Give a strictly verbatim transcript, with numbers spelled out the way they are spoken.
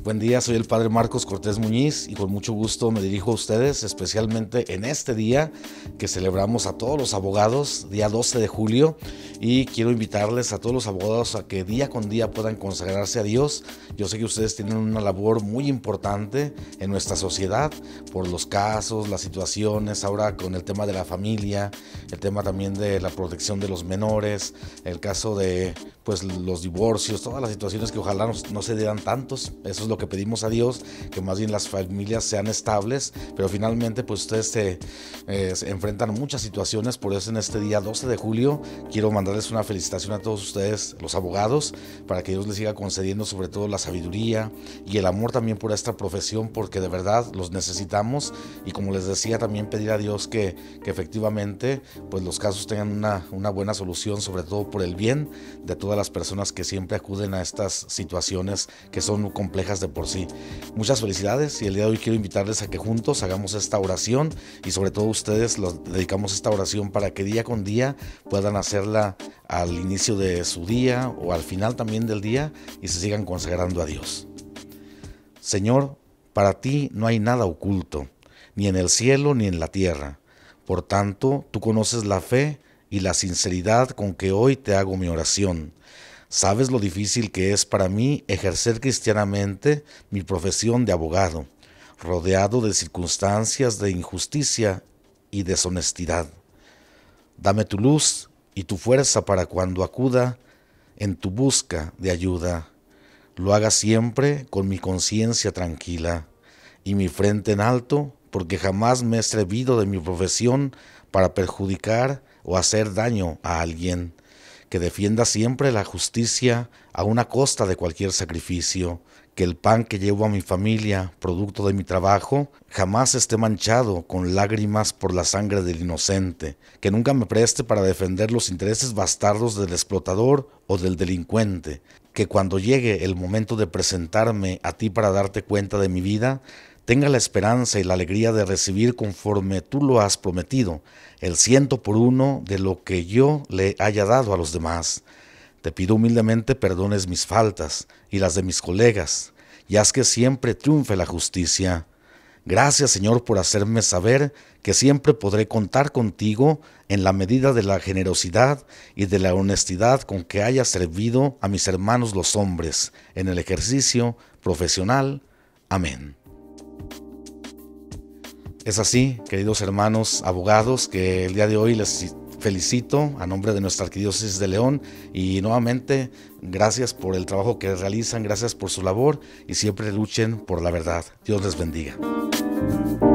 Buen día, soy el Padre Marcos Cortés Muñiz y con mucho gusto me dirijo a ustedes, especialmente en este día que celebramos a todos los abogados, día doce de julio, y quiero invitarles a todos los abogados a que día con día puedan consagrarse a Dios. Yo sé que ustedes tienen una labor muy importante en nuestra sociedad por los casos, las situaciones, ahora con el tema de la familia, el tema también de la protección de los menores, el caso de pues los divorcios, todas las situaciones que ojalá no, no se dieran tantos. Eso es lo que pedimos a Dios, que más bien las familias sean estables, pero finalmente pues ustedes se, eh, se enfrentan a muchas situaciones. Por eso en este día doce de julio quiero mandarles una felicitación a todos ustedes, los abogados, para que Dios les siga concediendo sobre todo la sabiduría y el amor también por esta profesión, porque de verdad los necesitamos. Y como les decía, también pedir a Dios que, que efectivamente pues los casos tengan una, una buena solución, sobre todo por el bien de todas las personas que siempre acuden a estas situaciones que son complejas de por sí. Muchas felicidades, y el día de hoy quiero invitarles a que juntos hagamos esta oración, y sobre todo ustedes los dedicamos esta oración para que día con día puedan hacerla al inicio de su día o al final también del día y se sigan consagrando a Dios. Señor, para ti no hay nada oculto, ni en el cielo ni en la tierra. Por tanto, tú conoces la fe y la sinceridad con que hoy te hago mi oración. Sabes lo difícil que es para mí ejercer cristianamente mi profesión de abogado, rodeado de circunstancias de injusticia y deshonestidad. Dame tu luz y tu fuerza para cuando acuda en tu busca de ayuda, lo haga siempre con mi conciencia tranquila y mi frente en alto, porque jamás me he servido de mi profesión para perjudicar o hacer daño a alguien. Que defienda siempre la justicia a una costa de cualquier sacrificio, que el pan que llevo a mi familia, producto de mi trabajo, jamás esté manchado con lágrimas por la sangre del inocente, que nunca me preste para defender los intereses bastardos del explotador o del delincuente, que cuando llegue el momento de presentarme a ti para darte cuenta de mi vida, tenga la esperanza y la alegría de recibir conforme tú lo has prometido, el ciento por uno de lo que yo le haya dado a los demás. Te pido humildemente perdones mis faltas y las de mis colegas, y haz que siempre triunfe la justicia. Gracias, Señor, por hacerme saber que siempre podré contar contigo en la medida de la generosidad y de la honestidad con que haya servido a mis hermanos los hombres en el ejercicio profesional. Amén. Es así, queridos hermanos abogados, que el día de hoy les felicito a nombre de nuestra Arquidiócesis de León, y nuevamente gracias por el trabajo que realizan, gracias por su labor, y siempre luchen por la verdad. Dios les bendiga.